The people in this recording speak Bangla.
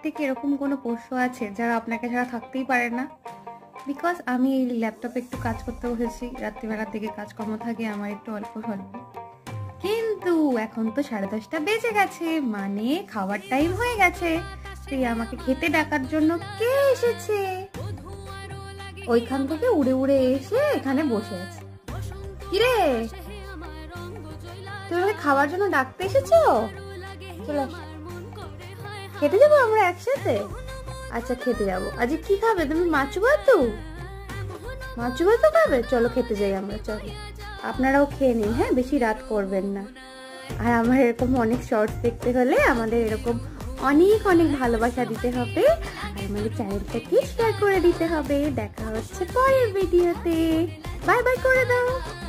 বাড়িতে কি এরকম কোনো পোষ্য আছে যারা আপনাকে ছাড়া থাকতেই পারে না? বিকজ আমি এই ল্যাপটপে একটু কাজ করতে বসেছি, রাত্রিবেলার দিকে কাজকর্ম থাকে আমার একটু অল্প স্বল্প, কিন্তু এখন তো 10:30 বেজে গেছে, মানে খাওয়ার টাইম হয়ে গেছে। তুই আমাকে খেতে ডাকার জন্য কে এসেছে? ওইখান থেকে উড়ে উড়ে এসে এখানে বসে আছে। কিরে, তুমি আমাকে খাওয়ার জন্য ডাকতে এসেছো? চলো খেতে যাবো আমরা একসাথে। আচ্ছা খেতে যাবো। আজ কি খাবে তুমি? মাছু ভাতু? মাছু ভাতু খাবে? চলো খেতে যাই আমরা, চলো। আপনারাও খেয়ে নিন, হ্যাঁ, বেশি রাত করবেন না। আর আমার এরকম অনেক শর্টস দেখতে হলে আমাদের এরকম অনেক অনেক ভালোবাসা দিতে হবে, আর আমাদের চ্যানেলটাকে শেয়ার করে দিতে হবে। দেখা হচ্ছে পরের ভিডিওতে। বাই বাই করে দাও।